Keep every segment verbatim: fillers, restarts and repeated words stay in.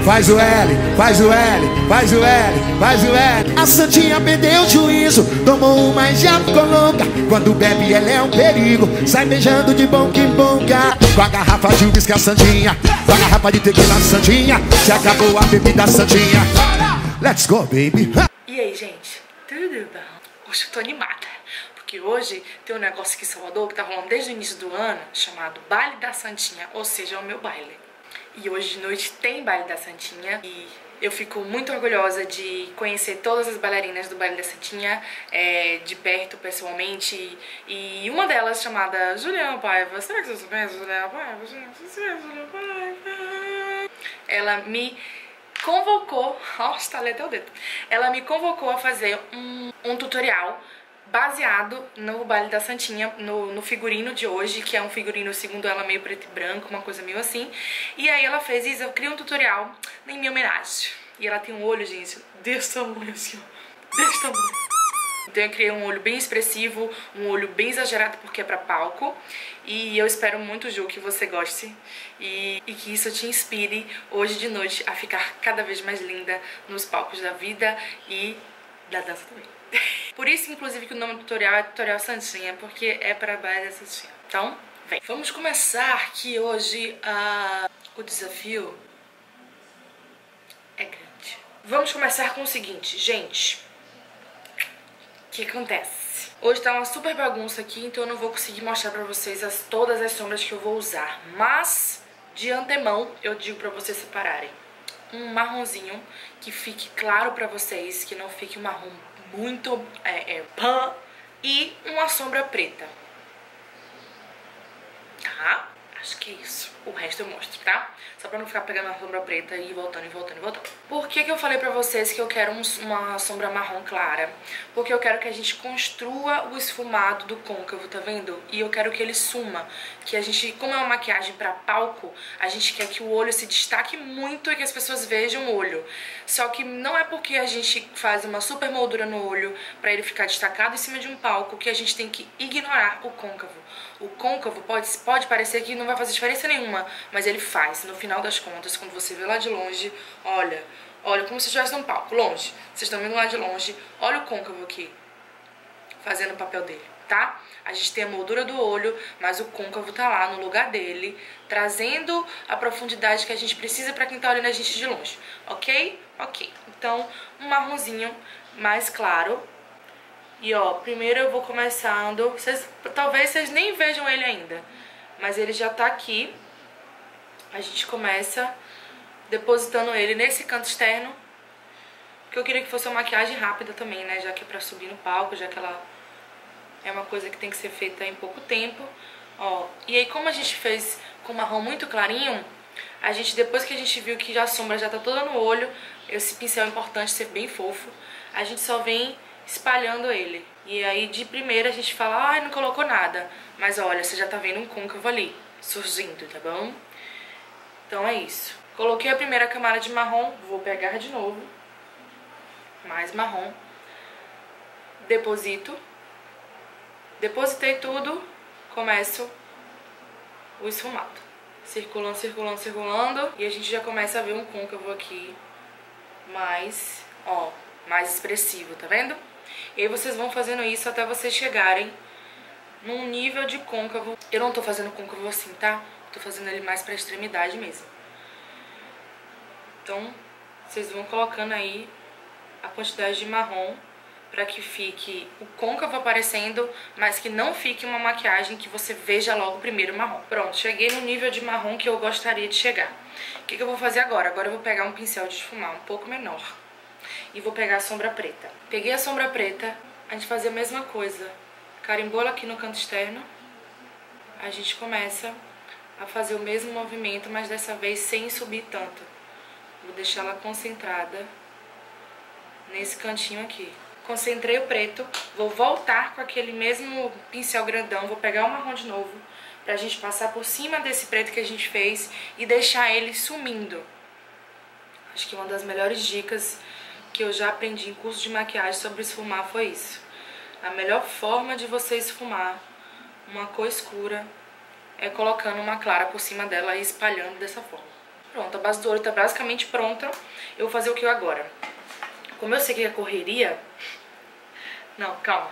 faz o L, faz o L, faz o L, faz o L. A santinha perdeu o juízo, tomou uma e já ficou louca. Quando bebe ela é um perigo, sai beijando de boca em boca. Com a garrafa de uísque a santinha, com a garrafa de tequila a santinha, se acabou a bebida santinha. Let's go, baby. E aí, gente, tudo bom? Hoje eu tô animada, porque hoje tem um negócio aqui em Salvador que tá rolando desde o início do ano, chamado Baile da Santinha, ou seja, é o meu baile. E hoje de noite tem Baile da Santinha e eu fico muito orgulhosa de conhecer todas as bailarinas do Baile da Santinha é, de perto, pessoalmente. E uma delas, chamada Juliana Paiva, será que vocês conhecem Juliana Paiva? Juliana Paiva? Ela me convocou, ó, estalei até o dedo. Ela me convocou a fazer um, um tutorial baseado no Baile da Santinha, no, no figurino de hoje, que é um figurino, segundo ela, meio preto e branco, uma coisa meio assim. E aí ela fez isso, eu criei um tutorial em minha homenagem. E ela tem um olho, gente, desse tamanho assim, ó, desse tamanho. Então eu criei um olho bem expressivo, um olho bem exagerado porque é pra palco. E eu espero muito, Ju, que você goste e, e que isso te inspire hoje de noite a ficar cada vez mais linda nos palcos da vida e da dança também. Por isso, inclusive, que o nome do tutorial é Tutorial Santinha, porque é para Baile da Santinha. Então, vem. Vamos começar que hoje uh, o desafio é grande. Vamos começar com o seguinte, gente. O que acontece? Hoje tá uma super bagunça aqui, então eu não vou conseguir mostrar pra vocês as, todas as sombras que eu vou usar. Mas, de antemão, eu digo pra vocês separarem um marronzinho que fique claro pra vocês, que não fique um marrom muito é, é, pan, e uma sombra preta. Tá? Acho que é isso. O resto eu mostro, tá? Só pra não ficar pegando a sombra preta e voltando, e voltando, e voltando. Por que que eu falei pra vocês que eu quero um, uma sombra marrom clara? Porque eu quero que a gente construa o esfumado do côncavo, tá vendo? E eu quero que ele suma. Que a gente, como é uma maquiagem pra palco, a gente quer que o olho se destaque muito e que as pessoas vejam o olho. Só que não é porque a gente faz uma super moldura no olho pra ele ficar destacado em cima de um palco que a gente tem que ignorar o côncavo. O côncavo pode, pode parecer que não vai fazer diferença nenhuma, mas ele faz. No final das contas, quando você vê lá de longe, olha, olha como se estivesse num palco, longe. Vocês estão vendo lá de longe, olha o côncavo aqui, fazendo o papel dele, tá? A gente tem a moldura do olho, mas o côncavo tá lá no lugar dele, trazendo a profundidade que a gente precisa pra quem tá olhando a gente de longe, ok? Ok. Então, um marronzinho mais claro. E ó, primeiro eu vou começando, vocês, talvez vocês nem vejam ele ainda, mas ele já tá aqui. A gente começa depositando ele nesse canto externo, porque eu queria que fosse uma maquiagem rápida também, né, já que é pra subir no palco, já que ela é uma coisa que tem que ser feita em pouco tempo. Ó, e aí como a gente fez com marrom muito clarinho, a gente, depois que a gente viu que a sombra já tá toda no olho, esse pincel é importante ser bem fofo, a gente só vem espalhando ele. E aí de primeira a gente fala, ai, ah, não colocou nada. Mas olha, você já tá vendo um côncavo ali, surgindo, tá bom? Então é isso. Coloquei a primeira camada de marrom, vou pegar de novo. Mais marrom. Deposito. Depositei tudo, começo o esfumado. Circulando, circulando, circulando. E a gente já começa a ver um côncavo aqui mais, ó, mais expressivo, tá vendo? E aí vocês vão fazendo isso até vocês chegarem num nível de côncavo. Eu não tô fazendo côncavo assim, tá? Tô fazendo ele mais pra extremidade mesmo. Então, vocês vão colocando aí a quantidade de marrom pra que fique o côncavo aparecendo, mas que não fique uma maquiagem que você veja logo primeiro o marrom. Pronto, cheguei no nível de marrom que eu gostaria de chegar. O que que eu vou fazer agora? Agora eu vou pegar um pincel de esfumar um pouco menor e vou pegar a sombra preta. Peguei a sombra preta, a gente faz a mesma coisa. Carimbou ela aqui no canto externo. A gente começa a fazer o mesmo movimento, mas dessa vez sem subir tanto. Vou deixar ela concentrada nesse cantinho aqui. Concentrei o preto, vou voltar com aquele mesmo pincel grandão, vou pegar o marrom de novo, pra gente passar por cima desse preto que a gente fez e deixar ele sumindo. Acho que uma das melhores dicas que eu já aprendi em curso de maquiagem sobre esfumar foi isso. A melhor forma de você esfumar uma cor escura é colocando uma clara por cima dela e espalhando dessa forma. Pronto, a base do olho tá basicamente pronta. Eu vou fazer o que agora? Como eu sei que é correria... Não, calma.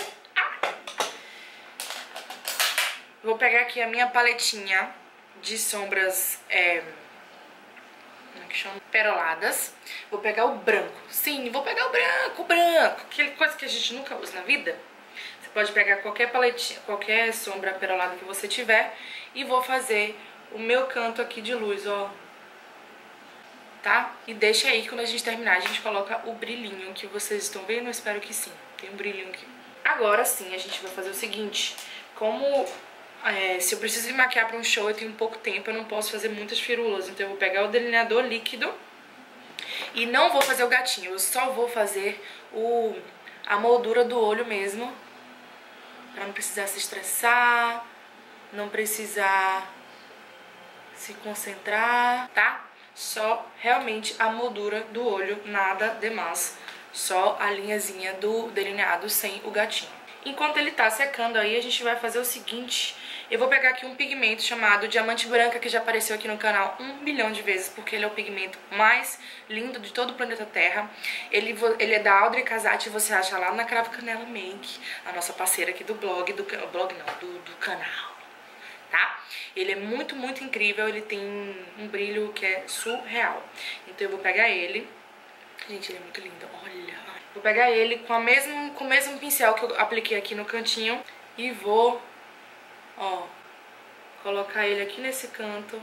Vou pegar aqui a minha paletinha de sombras... É... Como é que chama? Peroladas. Vou pegar o branco. Sim, vou pegar o branco, o branco. Aquela coisa que a gente nunca usa na vida. Você pode pegar qualquer paletinha, qualquer sombra perolada que você tiver. E vou fazer o meu canto aqui de luz, ó. Tá? E deixa aí, quando a gente terminar, a gente coloca o brilhinho que vocês estão vendo. Eu espero que sim. Tem um brilhinho aqui. Agora sim, a gente vai fazer o seguinte. Como... É, se eu preciso me maquiar pra um show, eu tenho pouco tempo, eu não posso fazer muitas firulas. Então eu vou pegar o delineador líquido e não vou fazer o gatinho. Eu só vou fazer o, a moldura do olho mesmo, pra não precisar se estressar, não precisar se concentrar, tá? Só realmente a moldura do olho, nada demais. Só a linhazinha do delineado sem o gatinho. Enquanto ele tá secando aí, a gente vai fazer o seguinte. Eu vou pegar aqui um pigmento chamado Diamante Branca, que já apareceu aqui no canal um bilhão de vezes, porque ele é o pigmento mais lindo de todo o planeta Terra. Ele, ele é da Audrey Casati, você acha lá na Cravo Canela Make, a nossa parceira aqui do blog, do blog não, do, do canal, tá? Ele é muito, muito incrível, ele tem um brilho que é surreal. Então eu vou pegar ele. Gente, ele é muito lindo, olha. Vou pegar ele com, a mesmo, com o mesmo pincel que eu apliquei aqui no cantinho e vou, ó, colocar ele aqui nesse canto,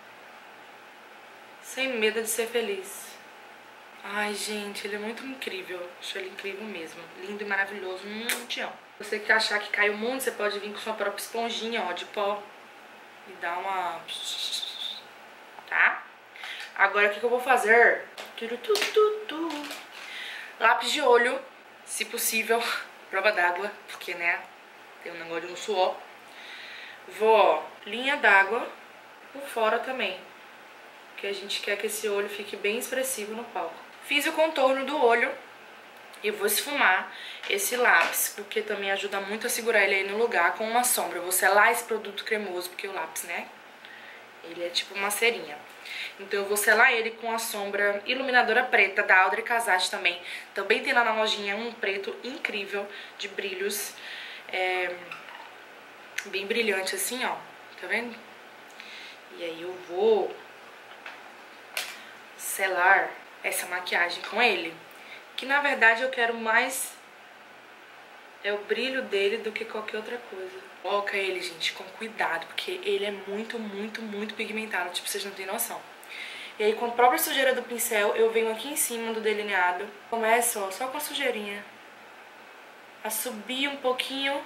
sem medo de ser feliz. Ai, gente, ele é muito incrível. Acho ele incrível mesmo. Lindo e maravilhoso. Hum, te amo. Você que achar que caiu muito, você pode vir com sua própria esponjinha, ó, de pó e dar uma... Tá? Agora, o que, que eu vou fazer? Lápis de olho, se possível, prova d'água, porque, né, tem um negócio de um suor. Vou, ó, linha d'água por fora também, porque a gente quer que esse olho fique bem expressivo no palco. Fiz o contorno do olho e vou esfumar esse lápis, porque também ajuda muito a segurar ele aí no lugar com uma sombra. Eu vou selar esse produto cremoso, porque o lápis, né, ele é tipo uma cerinha. Então eu vou selar ele com a sombra iluminadora preta da Audrey Casati também. Também tem lá na lojinha um preto incrível de brilhos. É, bem brilhante assim, ó. Tá vendo? E aí eu vou selar essa maquiagem com ele. Que na verdade eu quero mais é o brilho dele do que qualquer outra coisa. Coloca ele, gente, com cuidado, porque ele é muito, muito, muito pigmentado. Tipo, vocês não têm noção. E aí, com a própria sujeira do pincel, eu venho aqui em cima do delineado. Começo, ó, só com a sujeirinha, a subir um pouquinho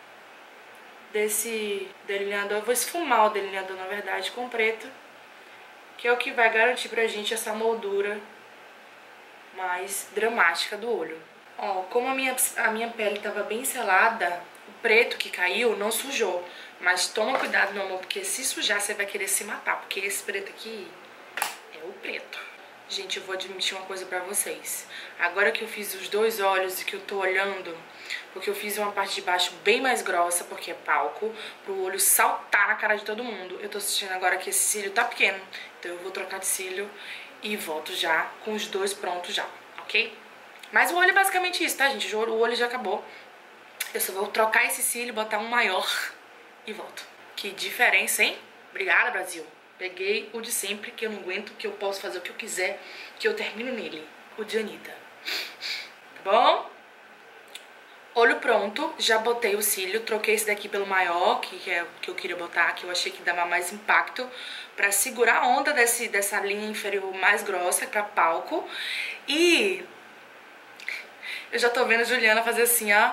desse delineador. Eu vou esfumar o delineador, na verdade, com preto, que é o que vai garantir pra gente essa moldura mais dramática do olho. Ó, como a minha, a minha pele tava bem selada, o preto que caiu não sujou. Mas toma cuidado, meu amor, porque se sujar você vai querer se matar, porque esse preto aqui é o preto. Gente, eu vou admitir uma coisa pra vocês. Agora que eu fiz os dois olhos e que eu tô olhando, porque eu fiz uma parte de baixo bem mais grossa, porque é palco, pro olho saltar na cara de todo mundo. Eu tô sentindo agora que esse cílio tá pequeno, então eu vou trocar de cílio e volto já com os dois prontos já, ok? Mas o olho é basicamente isso, tá, gente? O olho já acabou. Eu só vou trocar esse cílio, botar um maior e volto. Que diferença, hein? Obrigada, Brasil. Peguei o de sempre, que eu não aguento, que eu posso fazer o que eu quiser, que eu termino nele. O de Anitta. Tá bom? Olho pronto. Já botei o cílio. Troquei esse daqui pelo maior, que é o que eu queria botar, que eu achei que dava mais impacto, pra segurar a onda desse, dessa linha inferior mais grossa pra palco. E eu já tô vendo a Juliana fazer assim, ó.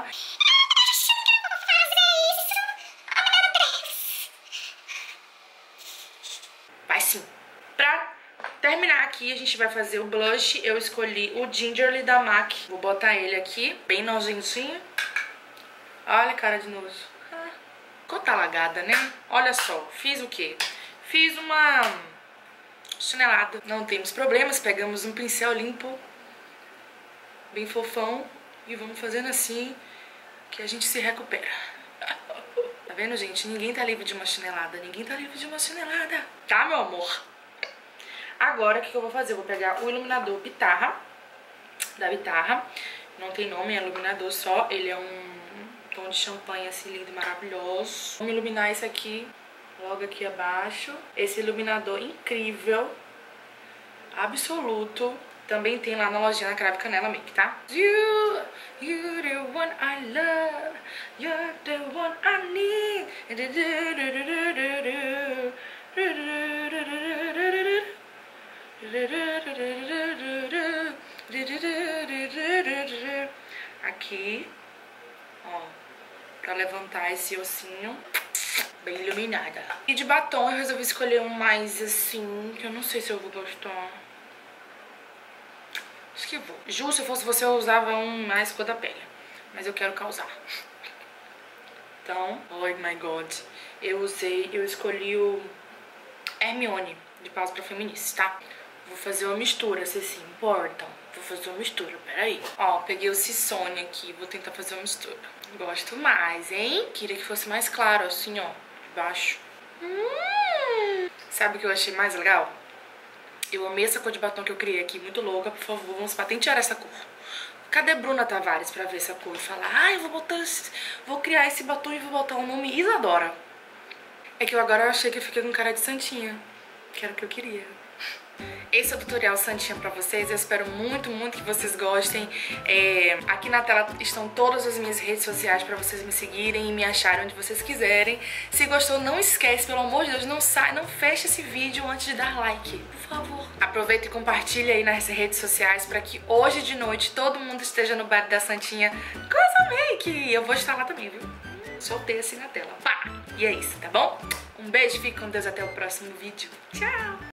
Vai sim. Pra terminar aqui, a gente vai fazer o blush. Eu escolhi o Gingerly da MAC. Vou botar ele aqui, bem nojentinho. Olha, cara de nojo. Ah, cota lagada, né? Olha só, fiz o quê? Fiz uma chinelada. Não temos problemas, pegamos um pincel limpo, bem fofão, e vamos fazendo assim que a gente se recupera. Tá vendo, gente? Ninguém tá livre de uma chinelada. Ninguém tá livre de uma chinelada. Tá, meu amor? Agora, o que, que eu vou fazer? Eu vou pegar o iluminador Bitarra, da Bitarra. Não tem nome, é iluminador só. Ele é um tom de champanhe assim, lindo e maravilhoso. Vamos iluminar isso aqui, logo aqui abaixo. Esse iluminador incrível, absoluto. Também tem lá na lojinha na Crave Canela Make, tá? You, you're the one I love, you're the one I need. Aqui, ó, pra levantar esse ossinho bem iluminada. E de batom eu resolvi escolher um mais assim, que eu não sei se eu vou gostar. Acho que vou. Ju, se eu fosse você, eu usava um mais cor da pele. Mas eu quero causar. Então, oh my god. Eu usei, eu escolhi o Hermione, de Pausa pra Feministas, tá? Vou fazer uma mistura, vocês se importam? Vou fazer uma mistura, peraí. Ó, peguei o Sissone aqui, vou tentar fazer uma mistura. Gosto mais, hein? Queria que fosse mais claro, assim, ó, de baixo. Hum. Sabe o que eu achei mais legal? Eu amei essa cor de batom que eu criei aqui, muito louca. Por favor, vamos patentear essa cor. Cadê Bruna Tavares pra ver essa cor e falar: ai, ah, eu vou botar esse, vou criar esse batom e vou botar o nome Isadora. É que eu agora achei que eu fiquei com cara de santinha, que era o que eu queria. Esse é o tutorial Santinha pra vocês. Eu espero muito, muito que vocês gostem. É, aqui na tela estão todas as minhas redes sociais pra vocês me seguirem e me acharem onde vocês quiserem. Se gostou, não esquece, pelo amor de Deus, não sai, não feche esse vídeo antes de dar like, por favor. Aproveita e compartilha aí nas redes sociais pra que hoje de noite todo mundo esteja no bar da Santinha Casa Make. Eu vou estar lá também, viu? Soltei assim na tela. Pá! E é isso, tá bom? Um beijo, fique com Deus, até o próximo vídeo. Tchau!